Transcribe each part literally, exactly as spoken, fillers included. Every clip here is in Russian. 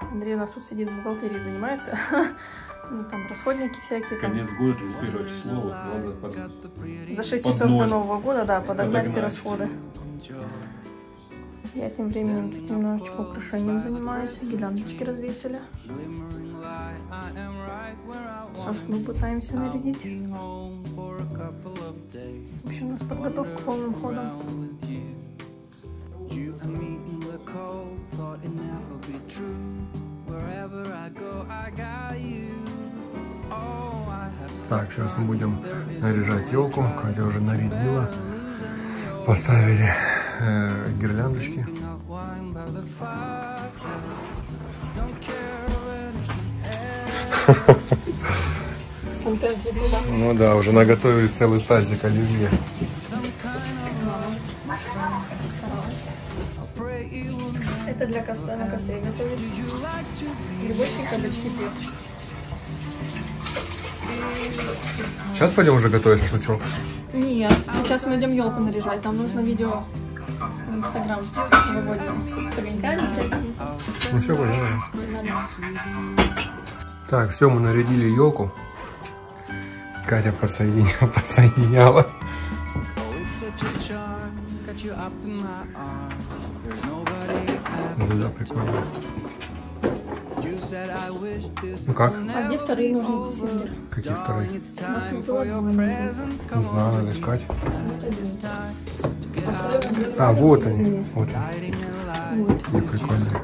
Андрей у нас тут сидит в бухгалтерии, занимается. Ну, там расходники всякие. Конец там. года, тридцать первое число, вот, надо под... За шесть под часов ноль. до Нового года, да, подогнать все Подогнать. расходы. Я тем временем тут немножечко украшением занимаюсь. Гирляночки развесили. Сосну пытаемся нарядить. В общем, у нас подготовка полным ходом. Так, сейчас мы будем наряжать елку. Катя уже нарядила. Поставили э, гирляндочки. Ну да, уже наготовили целый тазик оливье. Это для коста на костре готовить. Грибочки, кабачки, перчик. Сейчас пойдем уже готовить шашлычок? Нет, сейчас мы идем елку наряжать. Там нужно видео в Инстаграм новогоднее. С огоньками всякими. Ну все, понятно. Так, все, мы нарядили елку. Катя подсоединяла. подсоединяла. Ну да, прикольно. Ну как? А где вторые ножницы, Синдер? Какие вторые? У нас не было двух ножниц. Не знаю, надо искать. Один. А, вот они. Вот они. Вот. Какие прикольные.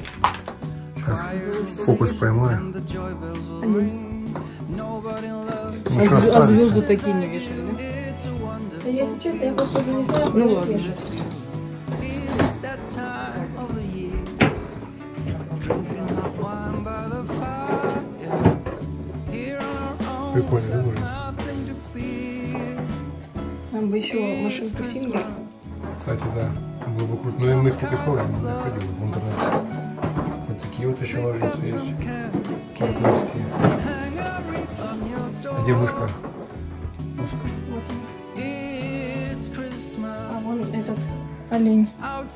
Сейчас фокус поймаю. Один. Ну, А, что, зв- а оставить? звезды такие не вешали, да? Да, если честно, я просто не знаю, Ну куда ладно. вешать. Прикольно, да, может? Нам бы еще машинку Синдер. Кстати, да. Было бы круто. Ну и мы сколько смотрим, не находили в интернете. Вот такие вот еще ножницы есть. Партнерские. А где мышка? Мышка. Вот. А вон этот олень.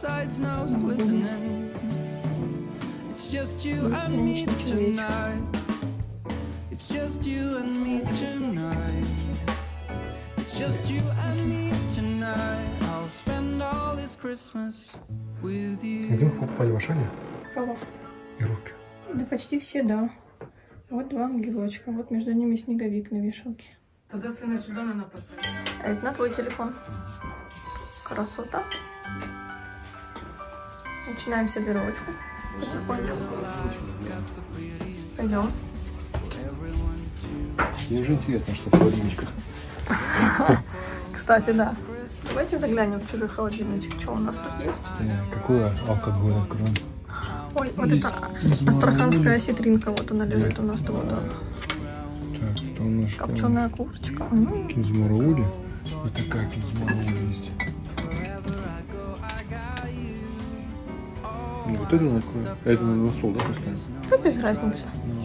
Бесконечный человечек. Где покупали в Ашане? Кого? И руки. Да почти все, да. Вот два ангелочка. Вот между ними снеговик на вешалке. Тогда сына сюда надо поставить. А это на твой телефон. Красота. Начинаем сервировочку. Потихонечку. Пойдем. Мне уже интересно, что в холодильничках. Кстати, да. Давайте заглянем в чужой холодильничек. Что у нас тут есть? Какой алкоголь откроем? Ой, вот это астраханская ситринка. Вот она лежит у нас тут. Вот она. Так, это у нас Копченая курочка. М. кинзмараули. Вот такая кинзмараули есть. Ну, вот это он откроем. А это на стол, да, поставим? Да без разницы.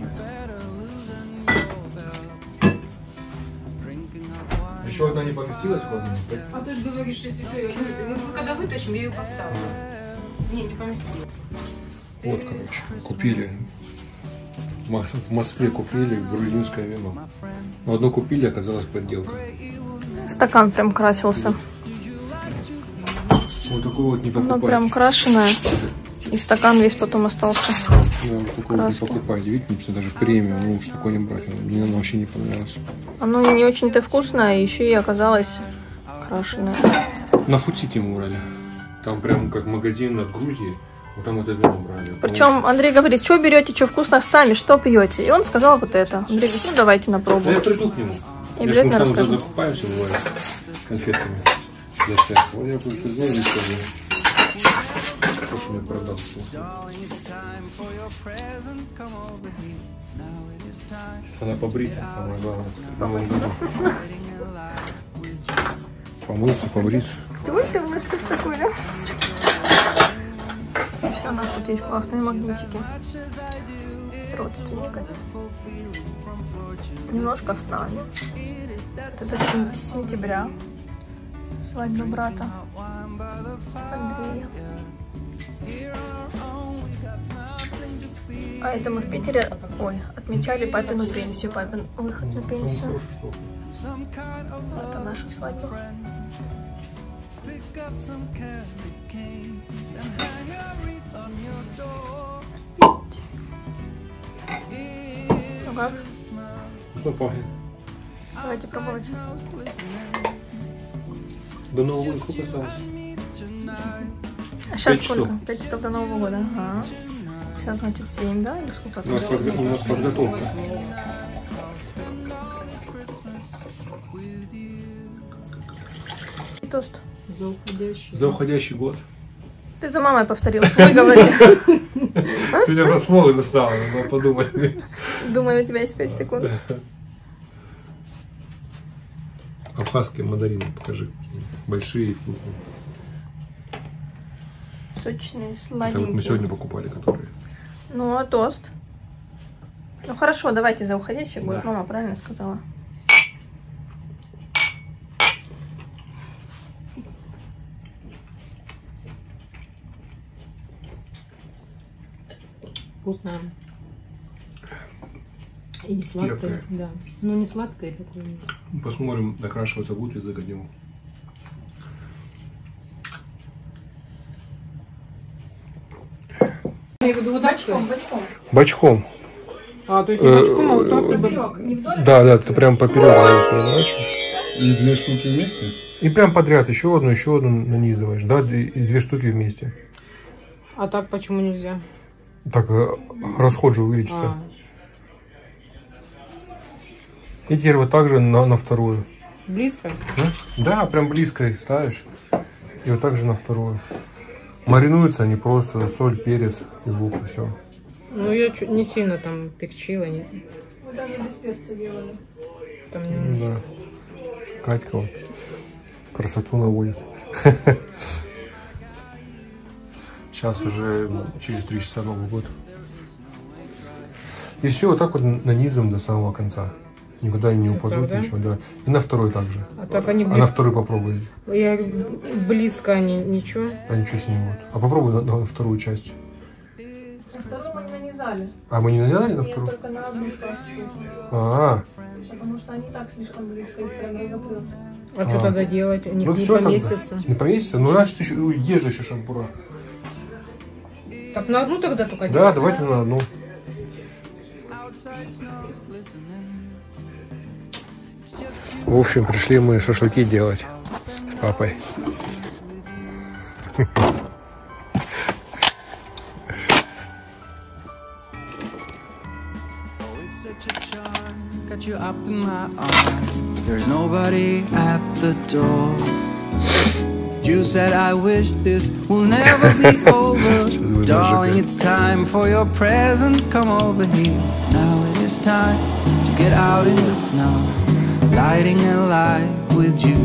Еще одна не поместилась в холодильник? А ты же говоришь, если что, я... мы когда вытащим, я ее поставлю. Не, не поместила. Вот, короче, купили. В Мос- В Москве купили грузинское вино. Но одно купили, оказалось подделка. Стакан прям красился. Вот такой вот не Оно покупайте. прям крашеное. И стакан весь потом остался. Да, вот такой вот не краски. покупайте. Видите, написано даже премиум. Ну уж такой не брать. Мне оно вообще не понравилось. Оно не очень-то вкусное, еще и оказалось крашеное. На Фудсити мы брали. Там прям как магазин от Грузии. Вот там это вино брали. Причем Андрей говорит, что берете, что вкусно, сами, что пьете. И он сказал вот это. Андрей говорит, ну давайте на Да пробу. я приду к нему. И Если мы обязательно там расскажу. закупаемся, бывает, конфетками. Для всех. Вот я приду и скажу. Что ж мне продал. Сейчас надо побриться, самое главное. Помыться. Помыться, побриться. Ой, ты мышка такой, да? Все, у нас тут есть классные магнитики с родственниками. Немножко с нами. Вот это с сентября. Свадьба брата Андрея. А это мы в Питере, ой, отмечали папину пенсию, папин выход на пенсию. Это наша свадьба. Ну как? Что пахнет? Давайте пробовать. До Нового года сколько осталось? А сейчас Пять сколько? часов. Пять часов до Нового года. Ага. Сейчас, значит, семь, да? Или сколько? У нас, подго- у нас подготовка. И тост. За уходящий. За уходящий год. Ты за мамой повторил, свой говори. Ты меня врасплох застал, надо подумать. Думаю, у тебя есть пять секунд. Абхазские мандарины, покажи. какие-нибудь. Большие и вкусные. Сочные, Это сладенькие. вот мы сегодня покупали, которые. Ну, а тост? Ну, хорошо, давайте за уходящий год. Да. Мама правильно сказала. Вкусная. И не сладкая. Терпкая. Да. Ну не сладкая такое. Посмотрим, докрашиваться будет или загодим. Я имею в виду вот так, что ли? бочком. Бочком. А, то есть не бочком, а вот так либо... Поперек, не вдоль. Да, да, ты прям поперек. И две штуки вместе? И прям подряд еще одну, еще одну нанизываешь, да, и две штуки вместе. А так почему нельзя? Так э, расход же увеличится. А, И теперь вот так же на, на вторую. близко? Да, прям близко их ставишь. И вот так же на вторую. Маринуются они просто соль, перец и лук, и все. Ну я чуть не сильно там перчила, нет. Мы даже без перца делали. Там не... Да. Катька вот красоту наводит. Сейчас уже через три часа Новый год. И все, вот так вот нанизываем до самого конца. Никуда не упадут, так, да? ничего, да. И на второй также. А так они А на близко. второй попробуй. Я близко они ничего. А ничего с ним будет. А попробуй на, на вторую часть. На вторую мы не нанизали. А мы не нанизали на Нет, вторую? только на одну шкафчику. А, Потому что они так слишком близко, их прям разопрет. А, что А. тогда делать? Не, ну не все поместится. Не поместится? Ну значит еще есть же еще шампура. Так на одну тогда только Да, делать? давайте на одну. В общем, пришли мы шашлыки делать с папой. Got you up in my arms. There's nobody at the door. You said I wish this will never be over. Darling, it's time for your present. Come over here. Now it is time to get out in the snow, lighting a light with you.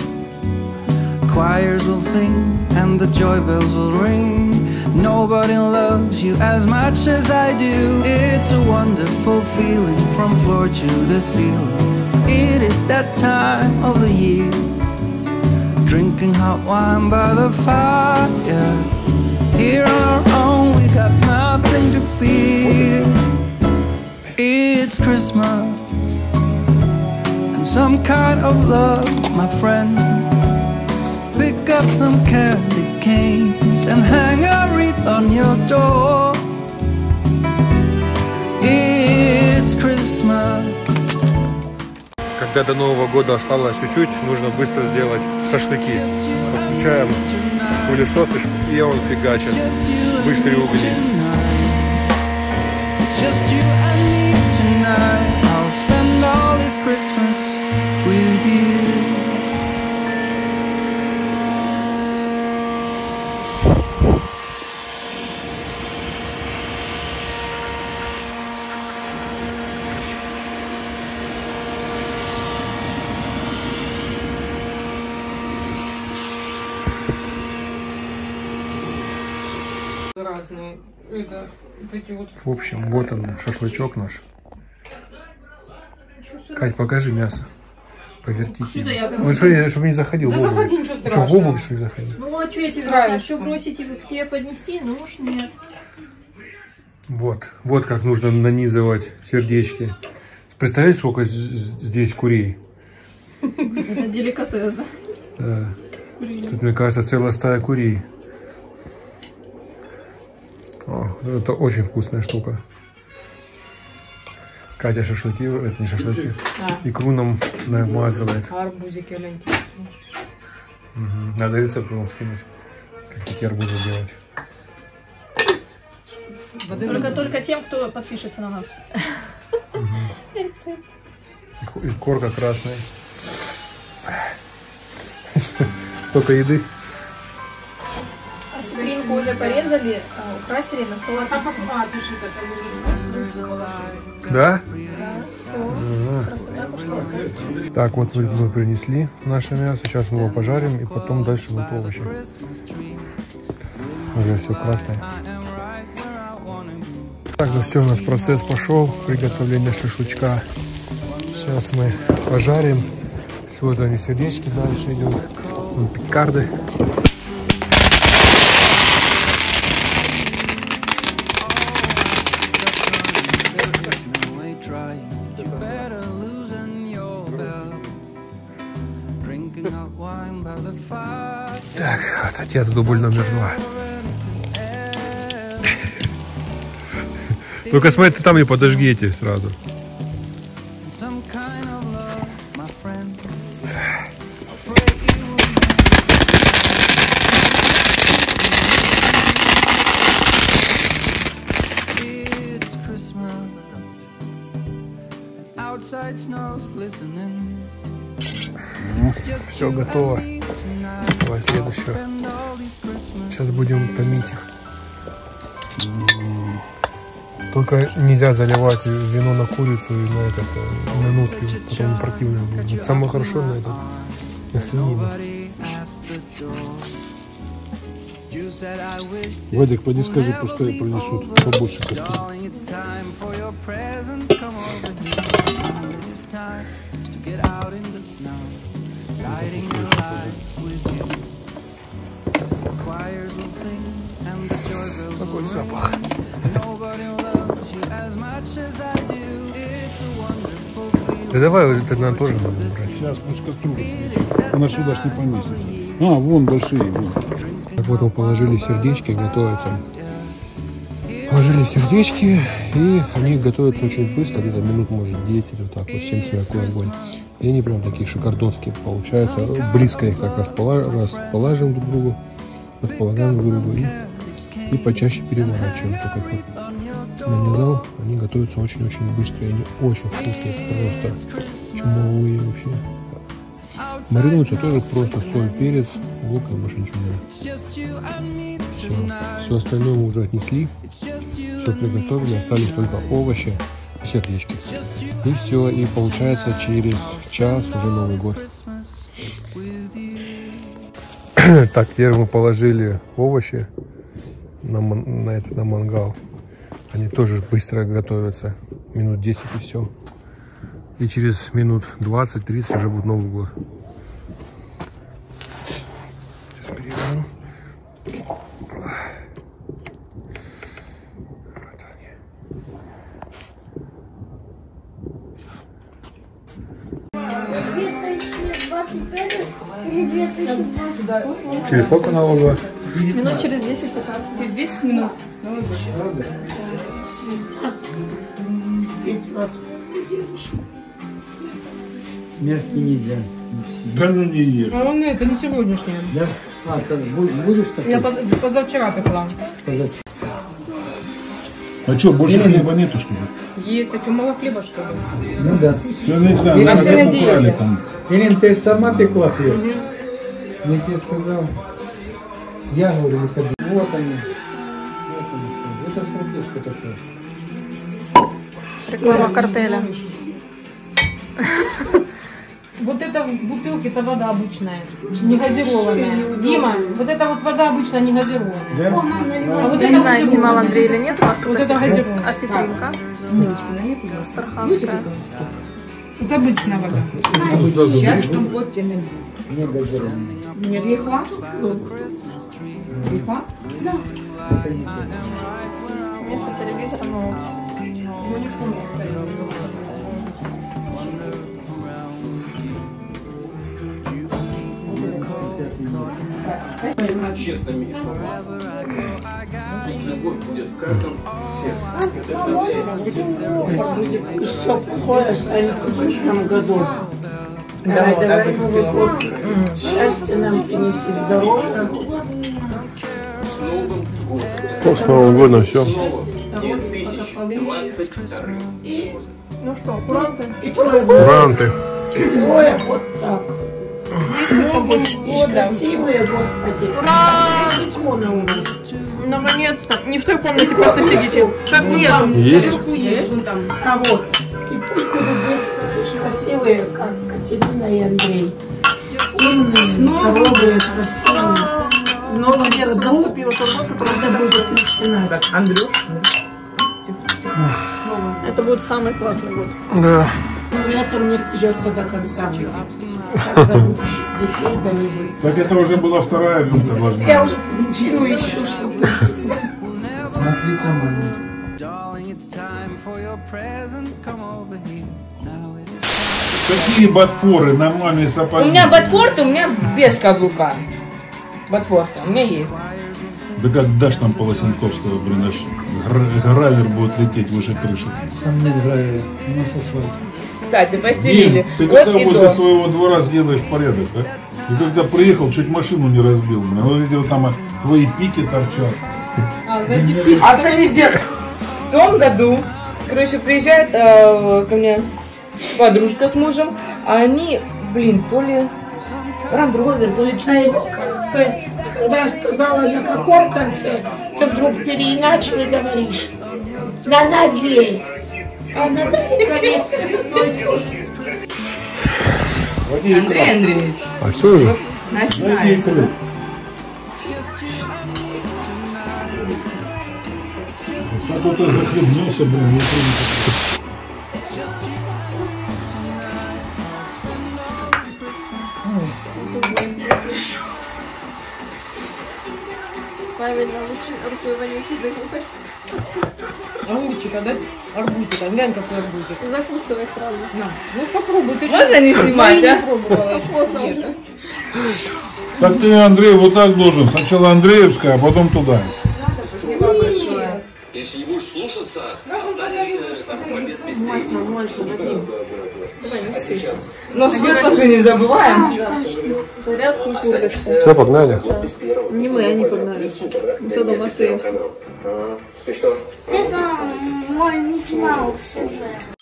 Choirs will sing and the joy bells will ring. Nobody loves you as much as I do. It's a wonderful feeling from floor to the ceiling. It is that time of the year, drinking hot wine by the fire. Here on our own, we got nothing to fear. It's Christmas and some kind of love, my friend. Pick up some candy canes and hang a wreath on your door. It's Christmas. Когда до Нового года осталось чуть-чуть, нужно быстро сделать шашлыки. Подключаем пылесос, и он фигачит. Быстрые угли. Just you and me tonight. I'll spend all this Christmas with you. Разные. Это, вот эти вот. В общем, вот он, шашлычок наш. Кать, покажи мясо. Повертите. Ну, что, чтобы не заходил Да в обувь. заходи, ничего Что, в страшного. обувь, что ли, заходил? Ну, а что я тебе Нравится. хочу бросить и к тебе поднести? Ну уж нет. Вот, вот как нужно нанизывать сердечки. Представляете, сколько здесь курей? Это деликатес, да? Да. Тут, мне кажется, целая стая курей. О, это очень вкусная штука. Катя шашлыки, это не шашлыки, а. икру нам намазывает. А арбузики, глянь. Угу. Надо рецепт потом скинуть, как такие арбузы делать. Только, только тем, кто подпишется на нас. Угу. Рецепт. И корка красная. Столько еды. А свинку уже порезали, украсили на стол. А папа пишет это. Да? Да, все. Красота пошла. Так, вот мы принесли наше мясо. Сейчас мы его пожарим и потом дальше будут овощи. Уже все красное. Так, ну все, у нас процесс пошел. Приготовление шашлычка. Сейчас мы пожарим. Вот они, сердечки дальше идут. Вон пикарды. Так, вот отец дубль номер два. Только смотри, там не подожги эти сразу. Все готово. Давай следующее. Сейчас будем томить их. Только нельзя заливать вино на курицу и на этот, на нутки, потом противно будет. Самое хорошо на это, на свинину. Вадик, пойди скажи, пускай принесут побольше кастрюли. Какой запах. Да давай, это нам тоже надо брать. Сейчас пусть кастрюля. Она сюда ж не поместится. А, вон большие. Вон. Так вот мы положили сердечки, готовятся. Положили сердечки, и они готовятся очень быстро, где-то минут, может, десять, вот так вот, семь сорок огонь. И они прям такие шикардонские получаются. Близко их так расположим друг к другу, располагаем друг к другу и, и почаще переворачиваем. Так как вот нанизал, они готовятся очень-очень быстро, и они очень вкусные, просто чумовые вообще. Маринуются тоже просто соль, перец, лук и больше ничего нет. Все. Все остальное мы уже отнесли, все приготовили, остались только овощи и сердечки. И все, и получается через час уже Новый год. Так, теперь мы положили овощи на, на, это, на мангал. Они тоже быстро готовятся, минут десять и все. И через минут двадцать-тридцать уже будет Новый год. Сейчас переверну. Вот они. Через сколько Новый год? Минут через десять-пятнадцать. Через десять минут. Мягкий нельзя. Да ну не ешь. А он это не сегодняшний. Да? А, так будешь так? Я поз позавчера пекла. А что, больше хлеба нету, что ли? Есть, а что, мало хлеба, что ли? Ну да. Я не знаю, А надо все на как украли диете. там. Ирина, ты сама пекла хлеб? Я тебе сказал. Я говорю, не ходи. Вот они. Вот они. Это французское такое. Реклама картеля. Вот это в бутылке, это вода обычная, не газированная. Дима, вот это вот вода обычная, не газированная. Да? А вот Я это не знаю, снимал газированная. Андрей или нет. Вот это газированная. Осетринка. Старханская. Это обычная вода. Сейчас там вот тебе не газированный. Нет, река? Река? Да. вместо телевизора ноут. Ну, не помню, кстати. Честно, Миш, пусть любовь будет в каждом сердце. Все плохое останется в этом году. Давай, давай, Новый год. Счастье нам принеси, здоровья. Ну, с Новым годом все. Ну что, куранты? Куранты. Трое вот так. Видишь, красивые, Господи. Ура! Икона у нас. Наконец-то. Не в той комнате просто сидите. Как нет. Есть? Наверху есть, вон там. А вот. И пусть будут дети такие же красивые, как Катерина и Андрей. Умные, здоровые, красивые. В новом году наступила тот год, который надо будет начинать. Андрюш. Это будет самый классный год. Да. Но это мне придется до конца жить. Как за будущих детей, да не вы. Так это уже была вторая рюмка должна. Я уже причину ищу, чтобы напиться. Смотри сама. Какие ботфоры, нормальные сапоги? У меня ботфорты, у меня без каблука. Ботфорты, у меня есть. Да как дашь нам Полосенковского, блин, аж гра- гравер будет лететь выше крыши. Там нет гравия, у нас асфальт. Кстати, постелили. Дим, ты Вот когда и возле до. своего двора сделаешь порядок, а? И когда приехал, чуть машину не разбил, блин. Вот видел, там а, твои пики торчат. А, сзади письки. А подожди, в том году, короче, приезжает э, ко мне подружка с мужем, а они, блин, то ли рандровер, то ли На его конце, когда я сказала, на каком конце, ты вдруг переиначил и говоришь, на ноге. А на ноге конец одно и то же. Андрей Андреевич. А все уже? Начинается. Так вот и захлебнулся, блин, я помню. Правильно, лучше рукой вонючей закупать. Огурчика, да? Арбузика. Глянь, какой арбузик. Закусывай сразу. На. Ну попробуй. Ты Можно что? не снимать, Я а? не пробовала еще. Поздно Ешь. уже. Так ты, Андрей, вот так должен. Сначала Андреевская, а потом туда. Спасибо большое. Если не будешь слушаться, останешься там в момент без третьего. Но свет тоже не забываем. Зарядку курточку. Все, погнали. Не мы, они погнали. Кто дома остаемся. Это мой Микки Маус уже.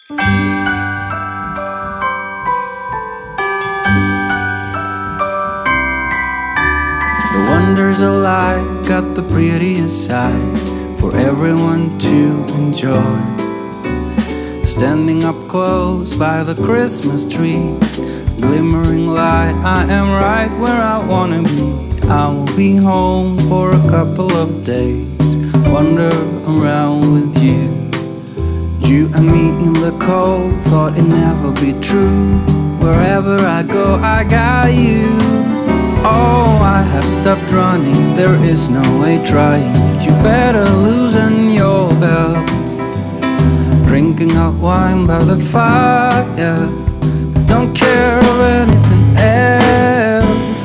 The wonders of life got the prettiest side for everyone to enjoy. Standing up close by the Christmas tree, glimmering light, I am right where I wanna be. I will be home for a couple of days, wander around with you. You and me in the cold, thought it'd never be true. Wherever I go, I got you. Oh, I have stopped running, there is no way trying. You better loosen your belt. Drinking hot wine by the fire, don't care of anything else.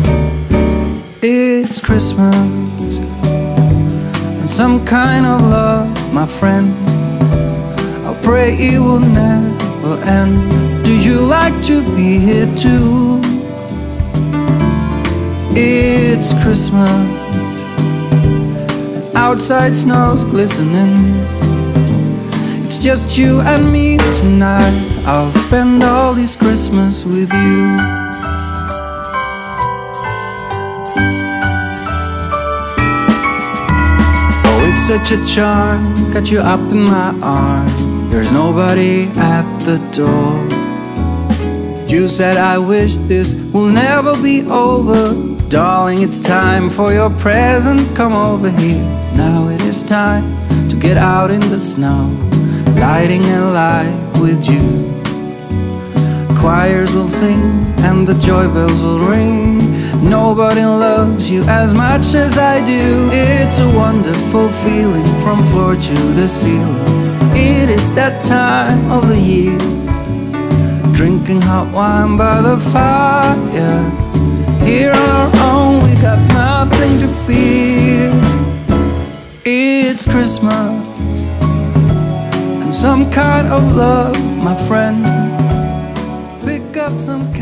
It's Christmas and some kind of love, my friend. I pray it will never end. Do you like to be here too? It's Christmas and outside snow's glistening. It's just you and me tonight. I'll spend all this Christmas with you. Oh, it's such a charm, got you up in my arms. There's nobody at the door. You said I wish this will never be over. Darling, it's time for your present. Come over here. Now it is time to get out in the snow, lighting a light with you. Choirs will sing and the joy bells will ring. Nobody loves you as much as I do. It's a wonderful feeling from floor to the ceiling. It is that time of the year, drinking hot wine by the fire. Here on our own, we got nothing to fear. It's Christmas and some kind of love, my friend. Pick up some